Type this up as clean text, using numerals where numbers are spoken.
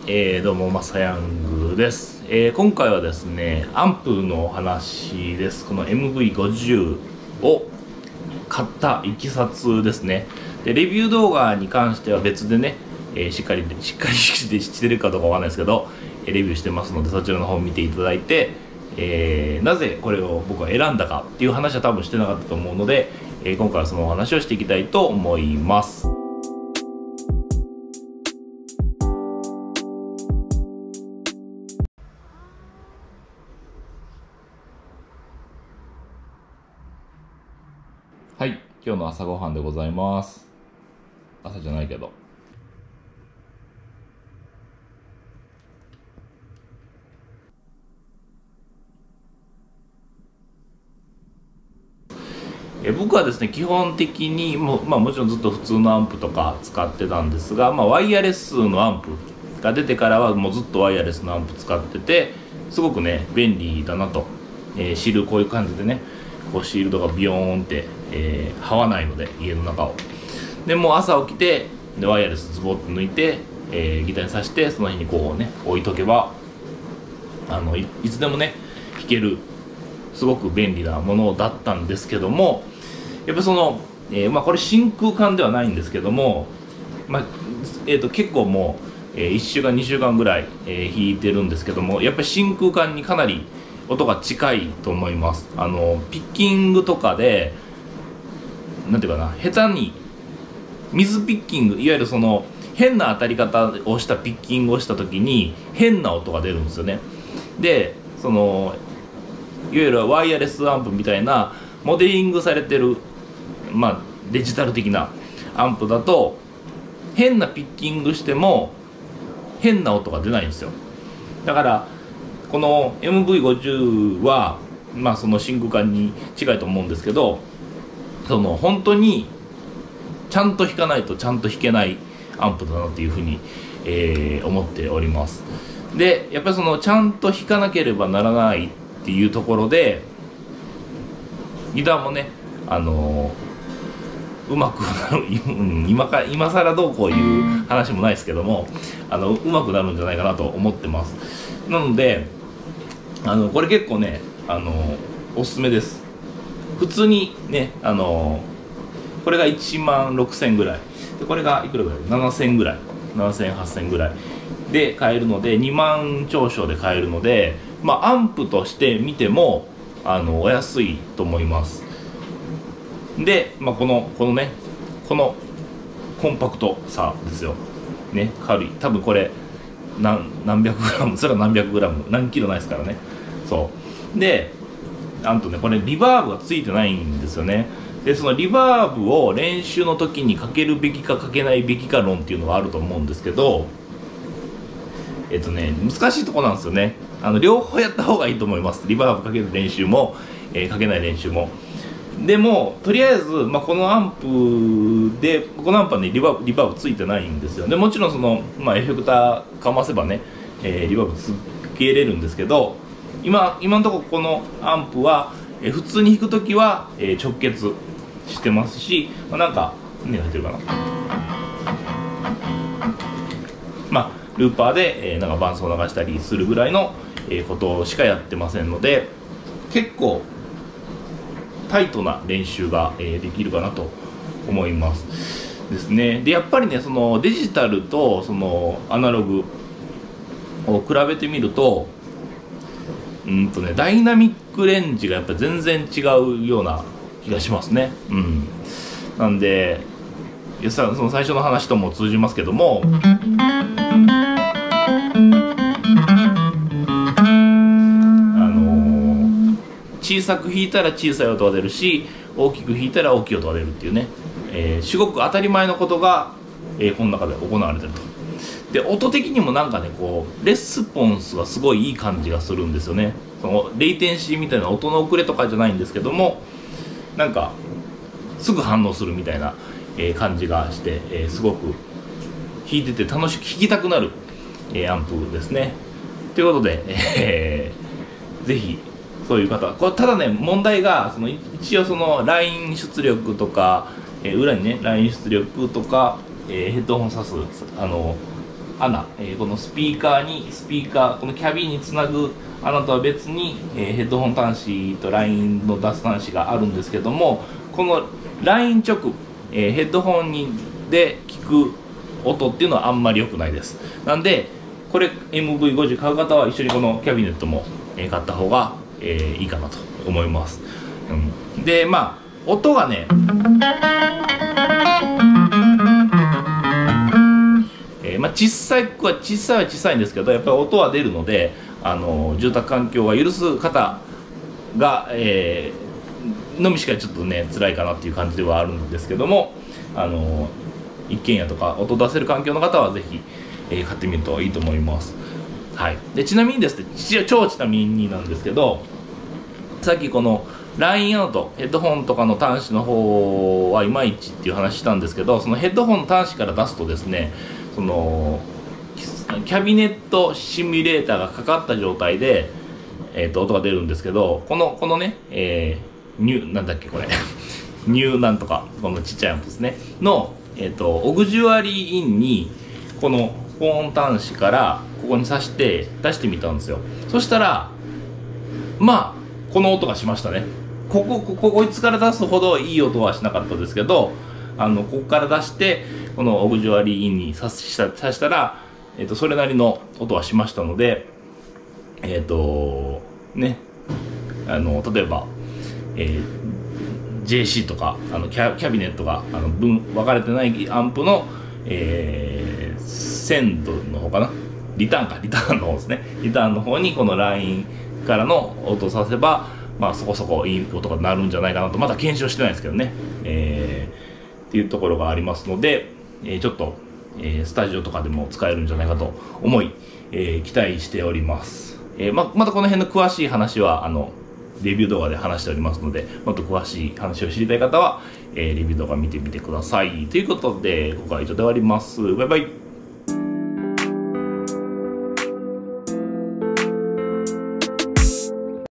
どうもまさやんぐです。今回はですねアンプの話です。この MV50 を買ったいきさつですね。でレビュー動画に関しては別でね、しっかりしてるかどうかわかんないですけど、レビューしてますのでそちらの方を見ていただいて、なぜこれを僕は選んだかっていう話は多分してなかったと思うので、今回はそのお話をしていきたいと思います。はい、今日の朝ごはんでございます。朝じゃないけど。僕はですね、基本的にもちろんずっと普通のアンプとか使ってたんですが、ワイヤレスのアンプが出てからはもうずっとワイヤレスのアンプ使ってて、すごくね、便利だなと。シールこういう感じでね、こうシールドがビヨーンって、這わないので、家の中を。でもう朝起きてでワイヤレスズボッと抜いて、ギターに挿してその辺にこうね置いとけばいつでもね弾けるすごく便利なものだったんですけども、やっぱその、これ真空管ではないんですけども、結構もう、1週間2週間ぐらい、弾いてるんですけども、やっぱり真空管にかなり音が近いと思います。ピッキングとかでなんていうかな、下手に水ピッキング、いわゆるその変な当たり方をしたピッキングをした時に変な音が出るんですよね。でそのいわゆるワイヤレスアンプみたいなモデリングされてる、デジタル的なアンプだと変なピッキングしても変な音が出ないんですよ。だからこの MV50 はその真空管に近いと思うんですけど、その本当にちゃんと弾かないとちゃんと弾けないアンプだなっていうふうに、思っております。でやっぱりそのちゃんと弾かなければならないっていうところでギターもねうまくなる今更どうこういう話もないですけどもうまくなるんじゃないかなと思ってます。なのでこれ結構ねおすすめです。普通にねこれが1万6000ぐらいで、これがいくらぐらい7000ぐらい7000、8000ぐらいで買えるので、2万少々で買えるので、アンプとして見てもお安いと思います。で、このねこのコンパクトさですよね。軽い、多分これ何百グラム、それは何百グラム何キロないですからね。そうでなんとねこれリバーブがついてないんですよね。でそのリバーブを練習の時にかけるべきかかけないべきか論っていうのがあると思うんですけど、難しいとこなんですよね。両方やった方がいいと思います。リバーブかける練習も、かけない練習も。でもとりあえず、このアンプはねリバーブついてないんですよ。でもちろんその、エフェクターかませばね、リバーブつけれるんですけど、今のところこのアンプは、普通に弾くときは、直結してますし、なんか何が入ってるかな、ルーパーで、なんか伴奏を流したりするぐらいの、ことしかやってませんので、結構タイトな練習が、できるかなと思いますですね。でやっぱりねそのデジタルとそのアナログを比べてみるとダイナミックレンジがやっぱ全然違うような気がしますね。なんでその最初の話とも通じますけども、小さく弾いたら小さい音が出るし、大きく弾いたら大きい音が出るっていうね、すごく当たり前のことが、この中で行われてると。で音的にもなんかねこうレスポンスがすごいいい感じがするんですよね。そのレイテンシーみたいな音の遅れとかじゃないんですけども、なんかすぐ反応するみたいな、感じがして、すごく弾いてて楽しく弾きたくなる、アンプですね。ということで、ぜひそういう方これただね問題が一応そのライン出力とか、裏にねライン出力とか、ヘッドホン挿す穴、このスピーカーこのキャビンにつなぐ穴とは別に、ヘッドホン端子とラインの出す端子があるんですけども、このライン直、ヘッドホンで聞く音っていうのはあんまり良くないです。なんでこれ MV50 買う方は一緒にこのキャビネットも買った方がいいかなと思います。でまあ音がね、小さいは小さいんですけど、やっぱり音は出るので、住宅環境が許す方が、のみしかちょっとね辛いかなっていう感じではあるんですけども、一軒家とか音出せる環境の方はぜひ、買ってみるといいと思います。はい、でちなみにですね、超ちなみになんですけど、さっきこのラインアウトヘッドホンとかの端子の方はいまいちっていう話したんですけど、そのヘッドホンの端子から出すとですね、そのキャビネットシミュレーターがかかった状態で、音が出るんですけど、このね、なんだっけこれニューなんとか、このちっちゃいアンプですねの、オグジュアリーインにこの高音端子からここに挿して出してみたんですよ。そしたらまあこの音がしましたね。こいつから出すほどいい音はしなかったですけど、ここから出してこのオグジュアリーインに挿したら、それなりの音はしましたので、ね、例えば、JC とかキャビネットが分かれてないアンプの、鮮度の方かな、リターンの方ですね。リターンの方にこのラインからの音をさせば、まあそこそこいい音が鳴るんじゃないかなと、まだ検証してないですけどね、っていうところがありますので、ちょっと、スタジオとかでも使えるんじゃないかと思い、期待しております。またこの辺の詳しい話はレビュー動画で話しておりますので、もっと詳しい話を知りたい方は、レビュー動画見てみてください。ということで今回は以上で終わります。バイバイ。